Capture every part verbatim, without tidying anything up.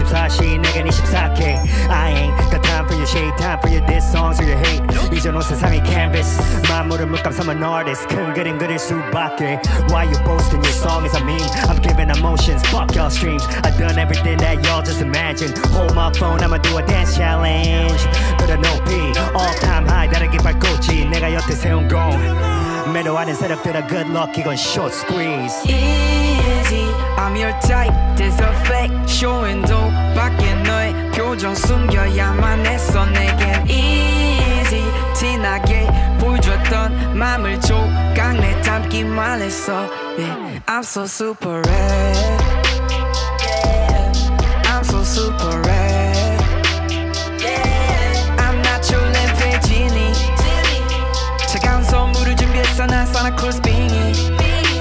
이십사 시 내겐 이십사 개 I ain't got time for your shade, time for your diss songs or your hate. 이전 온 세상이 canvas 만물을 물감삼은 artist 큰 그림 그릴 수밖에. Why you boasting your song is a meme? I'm giving emotions, fuck y'all streams. I done everything that y'all just imagine. Hold my phone, I'ma do a dance challenge. Put a no P, all time high 다르게 발꽂지 내가 여태 세운 건 매도 아닌 세력들아 good luck 이건 short squeeze. Easy, I'm your type. There's a fake showing도 밖에 너의 표정 숨겨야만 했어. 내겐 easy 티나게 보여줬던 맘을 조각내 담기만 했어. Yeah, I'm so super red. Yeah, I'm so super red. Yeah, I'm not your 램페지니. 차가운 선물을 준비했어 난 산타클로스 빙의.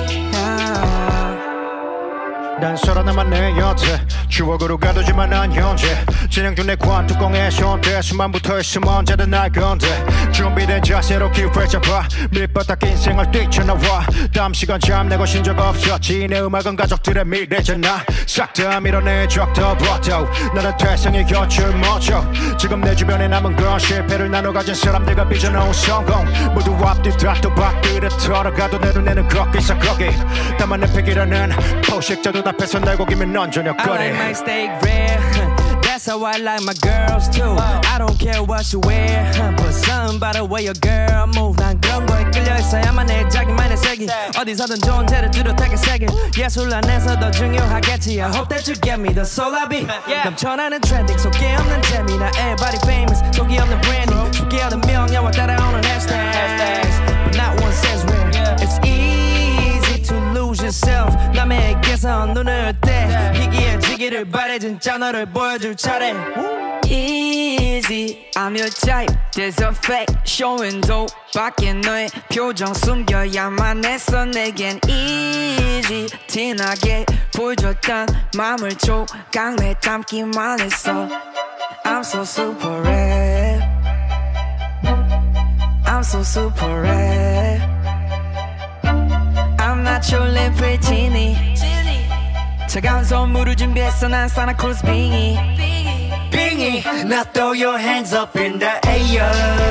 난 살아남아 내 여태 추억으로 가두지만 난 현재 진행 중 내 관뚜껑에 손대 수만 붙어있으면 언제든 날 건데 준비된 자세로 기회 잡아 밀바닥 인생을 뛰쳐나와 다음 시간 잠내고 쉰 적 없었지 내 음악은 가족들의 미래잖아 싹 다 밀어내 적더버도 나는 태생의 곁을 멎어 지금 내 주변에 남은 건 실패를 나눠 가진 사람들과 빚어놓은 성공 모두 앞뒤 다또 밖으로 털어가도 내 눈에는 거기서 거기 다만 에픽이라는 포식자도 앞에서 날 고기면 넌 저녁거리. I like my steak rare. That's how I like my girls too. I don't care what you wear, but something about the way your girl move. 난 그런 거에 끌려 있어야만 해 자기만의 세계. 어디서든 존재를 뚜렷하게 새길 예술 안에서 더 중요하겠지. I hope that you get me. The soul I be. 넘쳐나는 트렌딩 속에 없는 재미. 나 everybody famous 속에 없는 branding. 속에 없는 명예와 따라오는 hashtags. But not one says where. It's easy to lose yourself. 남에게서 눈을 떼 희귀해지기를 바래 진짜 너를 보여줄 차례. Easy, I'm your type. There's a fake showing도 밖에 너의 표정 숨겨야만 했어. 내겐 easy 티나게 보여줬던 맘을 조각내 담기만 했어. I'm so super red. I'm so super red. I'm not your 램페지니. 차가운 선물을 준비했어 난 산타클로스 빙의. Bingy, now throw your hands up in the air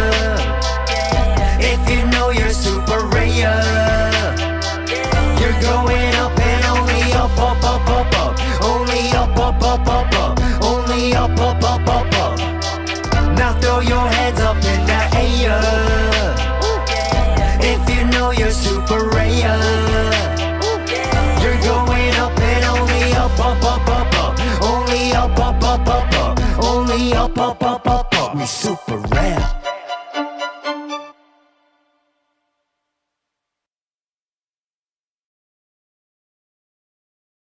if you know you're super rare. You're going up and only up, up, up, up, up. Only up, up, up, up, up. Only up, up, up, up, up. Now throw your hands up in the air if you know you're super rare. You're going up and only up, up, up, up, up. Only up, up, up, up, up. Only up, up, up, up, up. We super rare.